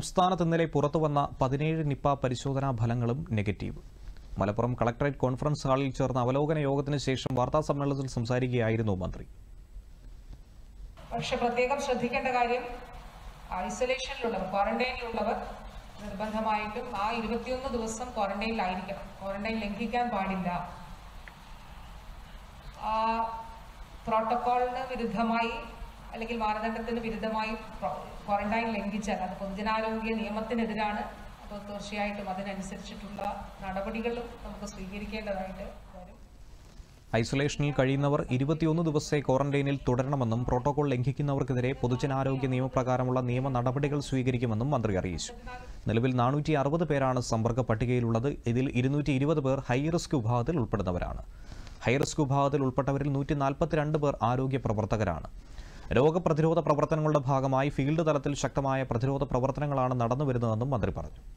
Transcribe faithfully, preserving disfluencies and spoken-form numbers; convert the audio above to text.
സംസ്ഥാനത്ത് ഇന്നലെ പുറത്തുവന്ന പതിനേഴ് നിപ്പ പരിശോധനാ ഫലങ്ങളും നെഗറ്റീവ്. മലപ്പുറം കളക്ടറേറ്റ് കോൺഫറൻസ് ഹാളിൽ ചേർന്ന അവലോകന യോഗത്തിന് ശേഷം വാർത്താ സമ്മേളനത്തിൽ സംസാരിക്കുകയായിരുന്നു മന്ത്രി. പക്ഷേ പ്രത്യേകം ശ്രദ്ധിക്കേണ്ട കാര്യം, ഐസൊലേഷനിലുള്ളവർ, ക്വാറന്റൈനിലുള്ളവർ നിർബന്ധമായിട്ടും ആ ഇരുപത്തിയൊന്ന് ദിവസം ക്വാറന്റൈനിലായിരിക്കണം. ക്വാറന്റൈൻ ലംഘിക്കാൻ പാടില്ല. ആ പ്രോട്ടോക്കോളിന് വിരുദ്ധമായി അല്ലെങ്കിൽ മാനദണ്ഡത്തിന് വിരുദ്ധമായി ക്വാറന്റൈൻ ലംഘിച്ചാൽ അത് പൊതുജനാരോഗ്യ നിയമത്തിനെതിരാണ്. അപ്പോൾ തീർച്ചയായിട്ടും അതിനനുസരിച്ചിട്ടുള്ള നടപടികളും നമുക്ക് സ്വീകരിക്കേണ്ടതായിട്ട് വരും. ഐസൊലേഷനിൽ കഴിയുന്നവർ ഇരുപത്തിയൊന്ന് ദിവസത്തെ ക്വാറന്റൈനിൽ തുടരണമെന്നും പ്രോട്ടോകോൾ ലംഘിക്കുന്നവർക്കെതിരെ പൊതുജനാരോഗ്യ നിയമപ്രകാരമുള്ള നിയമ നടപടികൾ സ്വീകരിക്കുമെന്നും മന്ത്രി അറിയിച്ചു. നിലവിൽ നാനൂറ്റി അറുപത് പേരാണ് സമ്പർക്ക പട്ടികയിലുള്ളത്. ഇതിൽ ഇരുന്നൂറ്റി ഇരുപത് പേർ ഹൈ റിസ്ക് വിഭാഗത്തിൽ ഉൾപ്പെടുന്നവരാണ്. ഹൈ റിസ്ക് വിഭാഗത്തിൽ ഉൾപ്പെട്ടവരിൽ നൂറ്റി നാൽപ്പത്തിരണ്ട് പേർ ആരോഗ്യ പ്രവർത്തകരാണ്. രോഗപ്രതിരോധ പ്രവർത്തനങ്ങളുടെ ഭാഗമായി ഫീൽഡ് തലത്തിൽ ശക്തമായ പ്രതിരോധ പ്രവർത്തനങ്ങളാണ് നടന്നുവരുന്നതെന്നും മന്ത്രി പറഞ്ഞു.